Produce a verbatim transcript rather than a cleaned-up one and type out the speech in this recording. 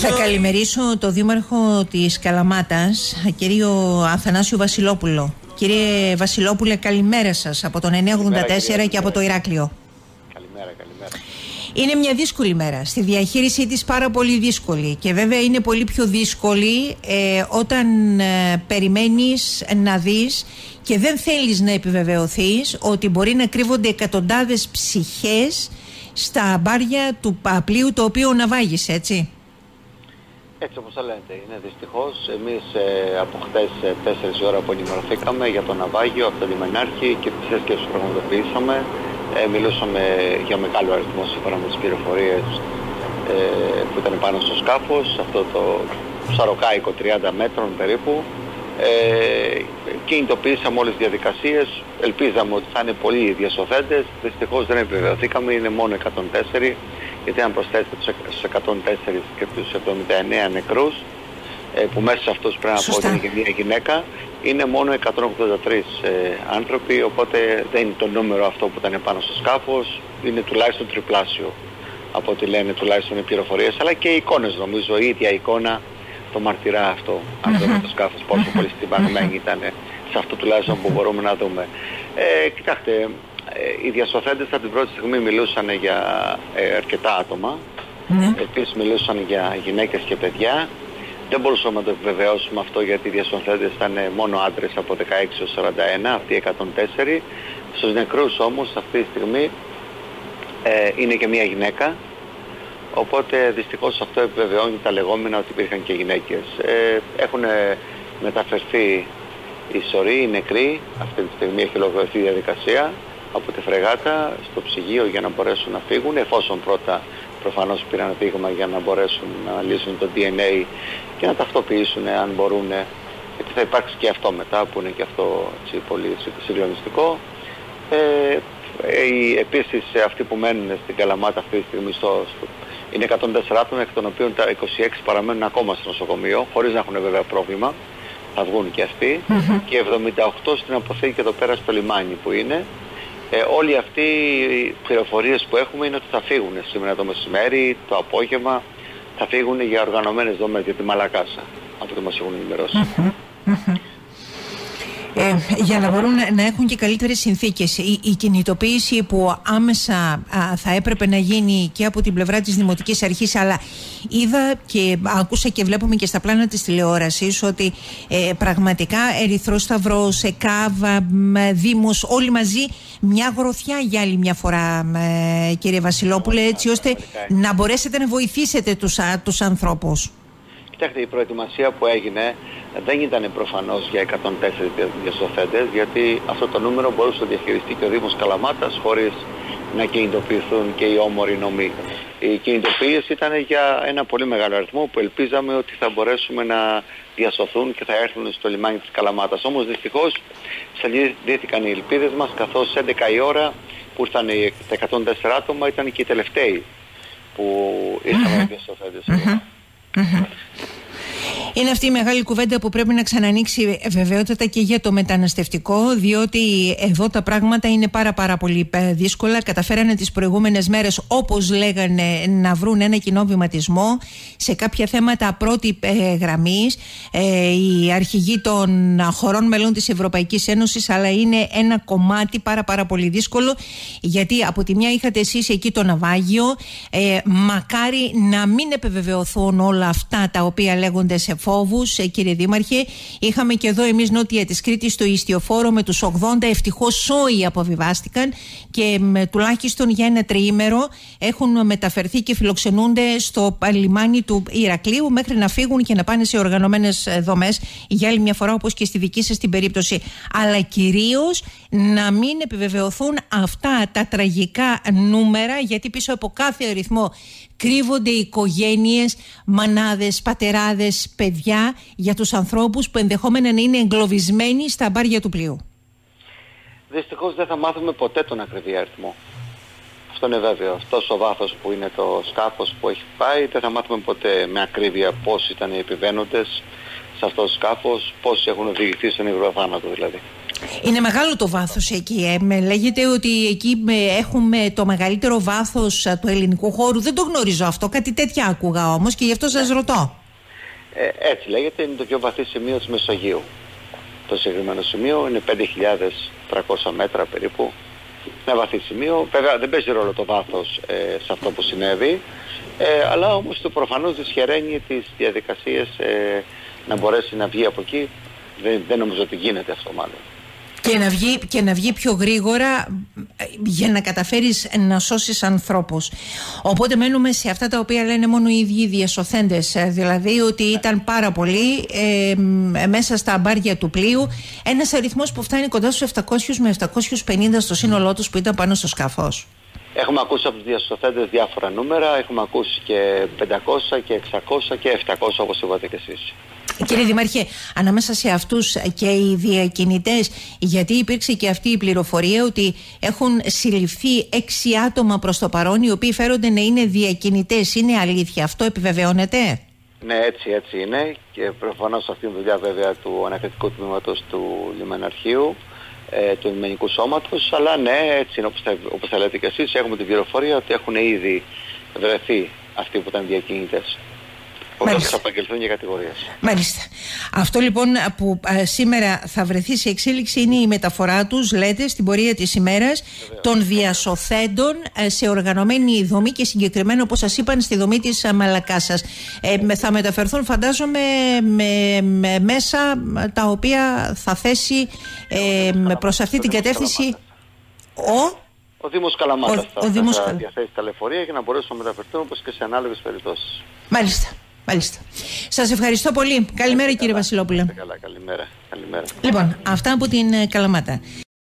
Θα καλημερίσω το Δήμαρχο της Καλαμάτας, κύριο Αθανάσιο Βασιλόπουλο. Κύριε Βασιλόπουλε, καλημέρα σας από τον εννιακόσια ογδόντα τέσσερα και από το Ηράκλειο. Καλημέρα, καλημέρα. Είναι μια δύσκολη μέρα, στη διαχείρισή της πάρα πολύ δύσκολη, και βέβαια είναι πολύ πιο δύσκολη ε, όταν ε, περιμένεις να δεις και δεν θέλεις να επιβεβαιωθείς ότι μπορεί να κρύβονται εκατοντάδες ψυχές στα μπάρια του πλοίου το οποίο ναυάγησε, έτσι. Έτσι όπως θα λέτε είναι δυστυχώς. Εμείς ε, από χτες ε, τέσσερις ώρα που ενημερωθήκαμε για το ναυάγιο από τον λιμενάρχη και τις έσκεψεις που πραγματοποιήσαμε. Ε, μιλούσαμε για μεγάλο αριθμό σύμφωνα με τις πληροφορίες ε, που ήταν πάνω στο σκάφος, αυτό το σαροκάικο τριάντα μέτρων περίπου. Ε, κινητοποιήσαμε όλες τις διαδικασίες, ελπίζαμε ότι θα είναι πολλοί οι διασωθέντες, δυστυχώς δεν επιβεβαιωθήκαμε, είναι μόνο εκατόν τέσσερα, γιατί αν προσθέσετε τους εκατόν τέσσερα και τους εβδομήντα εννέα νεκρούς, ε, που μέσα σε αυτούς πρέπει να πω ότι είναι και μια γυναίκα, είναι μόνο εκατόν ογδόντα τρεις ε, άνθρωποι, οπότε δεν είναι το νούμερο αυτό που ήταν πάνω στο σκάφος, είναι τουλάχιστον τριπλάσιο από ό,τι λένε τουλάχιστον οι πληροφορίες, αλλά και οι εικόνες, νομίζω, η ίδια εικόνα το μαρτυρά αυτό, αν δούμε το σκάφος, πόσο πολύ στιβαγμένοι ήταν, σε αυτό τουλάχιστον που μπορούμε να δούμε. Ε, κοιτάξτε, ε, οι διασωθέντες από την πρώτη στιγμή μιλούσαν για ε, αρκετά άτομα, mm. επίσης μιλούσαν για γυναίκες και παιδιά. Δεν μπορούσαμε να το επιβεβαιώσουμε αυτό, γιατί οι διασωθέντες ήταν μόνο άντρες από δεκαέξι έως σαράντα ένα, αυτοί εκατόν τέσσερα. Στους νεκρούς όμως αυτή τη στιγμή ε, είναι και μια γυναίκα. Οπότε δυστυχώς αυτό επιβεβαιώνει τα λεγόμενα ότι υπήρχαν και γυναίκες. Ε, έχουν μεταφερθεί οι σωροί, οι νεκροί, αυτή τη στιγμή έχει ολοκληρωθεί η διαδικασία από τη φρεγάτα στο ψυγείο για να μπορέσουν να φύγουν, εφόσον πρώτα προφανώς πήραν δείγμα για να μπορέσουν να λύσουν το ντι εν έι και να ταυτοποιήσουν αν μπορούν, γιατί θα υπάρξει και αυτό μετά που είναι και αυτό έτσι, πολύ συγκλονιστικό. Ε, ε, επίσης αυτοί που μένουν στην Καλαμάτα αυτή τη στιγμή στο, στο είναι εκατόν τέσσερα άτομα, εκ των οποίων τα είκοσι έξι παραμένουν ακόμα στο νοσοκομείο, χωρίς να έχουν βέβαια πρόβλημα. Θα βγουν και αυτοί. Mm-hmm. Και εβδομήντα οκτώ στην αποθήκη εδώ πέρα στο λιμάνι που είναι. Ε, όλοι αυτοί οι πληροφορίες που έχουμε είναι ότι θα φύγουν σήμερα το μεσημέρι, το απόγευμα. Θα φύγουν για οργανωμένες δομές για τη Μαλακάσα, από το μας έχουν ενημερώσει. Mm-hmm. Mm-hmm. Ε, για να μπορούν να έχουν και καλύτερες συνθήκες. Η, η κινητοποίηση που άμεσα α, θα έπρεπε να γίνει και από την πλευρά της Δημοτικής Αρχής, αλλά είδα και άκουσα και βλέπουμε και στα πλάνα της τηλεόρασης ότι ε, πραγματικά Ερυθρός Σταυρός, ΕΚΑΒ, Δήμος, όλοι μαζί μια γροθιά για άλλη μια φορά, ε, κύριε Βασιλόπουλε, έτσι ώστε να μπορέσετε να βοηθήσετε τους, α, τους ανθρώπους. Κοιτάξτε, η προετοιμασία που έγινε δεν ήταν προφανώς για εκατόν τέσσερα διασωθέντες, γιατί αυτό το νούμερο μπορούσε να διαχειριστεί και ο Δήμος Καλαμάτας χωρίς να κινητοποιηθούν και οι όμοροι νομοί. Η κινητοποίηση ήταν για ένα πολύ μεγάλο αριθμό που ελπίζαμε ότι θα μπορέσουμε να διασωθούν και θα έρθουν στο λιμάνι της Καλαμάτας. Όμως δυστυχώς σελίδήθηκαν οι ελπίδες μας, καθώς έντεκα η ώρα που ήρθαν τα εκατόν τέσσερα άτομα ήταν και οι τελευταίοι που ήρθαν οι διασωθέντες. Είναι αυτή η μεγάλη κουβέντα που πρέπει να ξανανοίξει βεβαιότητα και για το μεταναστευτικό, διότι εδώ τα πράγματα είναι πάρα πάρα πολύ δύσκολα. Καταφέρανε τις προηγούμενες μέρες, όπως λέγανε, να βρουν ένα κοινό βηματισμό σε κάποια θέματα πρώτη ε, γραμμής. Ε, οι αρχηγοί των χωρών μελών της Ευρωπαϊκής Ένωσης, αλλά είναι ένα κομμάτι πάρα πάρα πολύ δύσκολο, γιατί από τη μια είχατε εσείς εκεί το ναυάγιο, ε, μακάρι να μην επιβεβαιωθούν όλα αυτά τα οποία λέγονται σε φόβους, κύριε Δήμαρχε. Είχαμε και εδώ εμείς νότια της Κρήτης το ιστιοφόρο με τους ογδόντα, ευτυχώς σόοι αποβιβάστηκαν και με, τουλάχιστον για ένα τριήμερο έχουν μεταφερθεί και φιλοξενούνται στο λιμάνι του Ηρακλείου μέχρι να φύγουν και να πάνε σε οργανωμένες δομές για άλλη μια φορά, όπως και στη δική σας την περίπτωση. Αλλά κυρίως να μην επιβεβαιωθούν αυτά τα τραγικά νούμερα, γιατί πίσω από κάθε αριθμό κρύβονται οικογένειες, μανάδες, πατεράδες, παιδιά, για τους ανθρώπους που ενδεχόμενα να είναι εγκλωβισμένοι στα μπάρια του πλοίου. Δυστυχώς δεν θα μάθουμε ποτέ τον ακριβή αριθμό. Αυτό είναι βέβαιο. Αυτός ο βάθος που είναι το σκάφος που έχει πάει, δεν θα μάθουμε ποτέ με ακρίβεια πόσοι ήταν οι επιβαίνοντες σε αυτό το σκάφος, πόσοι έχουν οδηγηθεί στον υγροθάνατο δηλαδή. Είναι μεγάλο το βάθος εκεί. Ε. Με λέγεται ότι εκεί έχουμε το μεγαλύτερο βάθος του ελληνικού χώρου. Δεν το γνωρίζω αυτό. Κάτι τέτοια άκουγα όμως και γι' αυτό σας ρωτώ. Ε, έτσι λέγεται. Είναι το πιο βαθύ σημείο της Μεσογείου. Το συγκεκριμένο σημείο είναι πέντε χιλιάδες τριακόσια μέτρα περίπου. Ένα βαθύ σημείο. Βέβαια δεν παίζει ρόλο το βάθος ε, σε αυτό που συνέβη. Ε, αλλά όμως το προφανώς δυσχεραίνει τις διαδικασίες ε, να μπορέσει να βγει από εκεί. Δεν, δεν νομίζω ότι γίνεται αυτό μάλλον. Και να, βγει, και να βγει πιο γρήγορα για να καταφέρεις να σώσεις ανθρώπους. Οπότε μένουμε σε αυτά τα οποία λένε μόνο οι ίδιοι οι διασωθέντες. Δηλαδή ότι ήταν πάρα πολλοί ε, μέσα στα αμπάρια του πλοίου. Ένας αριθμός που φτάνει κοντά στους επτακόσιους με επτακόσιους πενήντα στο σύνολό τους που ήταν πάνω στο σκάφος. Έχουμε ακούσει από τους διασωθέντες διάφορα νούμερα. Έχουμε ακούσει και πεντακόσια και εξακόσια και επτακόσια όπως είπατε και εσείς. Κύριε Δημάρχε, ανάμεσα σε αυτούς και οι διακινητές, γιατί υπήρξε και αυτή η πληροφορία ότι έχουν συλληφθεί έξι άτομα προς το παρόν, οι οποίοι φέρονται να είναι διακινητές. Είναι αλήθεια αυτό, επιβεβαιώνεται? Ναι, έτσι, έτσι είναι. Και προφανώς αυτή είναι η δουλειά βέβαια του ανακριτικού τμήματος του λιμεναρχείου, ε, του λιμενικού σώματος. Αλλά ναι, έτσι είναι όπως θα, όπως θα λέτε και εσείς. Έχουμε την πληροφορία ότι έχουν ήδη βρεθεί αυτοί που ήταν διακινητές. Οπότε θα απαγγελθούν για κατηγορίες. Μάλιστα. Αυτό λοιπόν που α, σήμερα θα βρεθεί σε εξέλιξη είναι η μεταφορά τους, λέτε, στην πορεία της ημέρας των διασωθέντων α, σε οργανωμένη δομή και συγκεκριμένα, όπως σας είπαν, στη δομή της α, Μαλακάσας. Ε, θα μεταφερθούν, φαντάζομαι, με, με μέσα τα οποία θα θέσει ε, προς αυτή την κατεύθυνση ο... Ο Δήμος Καλαμάτας ο, θα, ο Δήμος θα Καλ... διαθέσει τα λεωφορεία για να μπορέσουν να μεταφερθούν όπως και σε ανάλογες περιπτώσεις. Μάλιστα. Μάλιστα. Σας ευχαριστώ πολύ. Καλημέρα, κύριε Βασιλόπουλε. Καλά, καλημέρα. Καλημέρα. Λοιπόν, αυτά από την Καλαμάτα.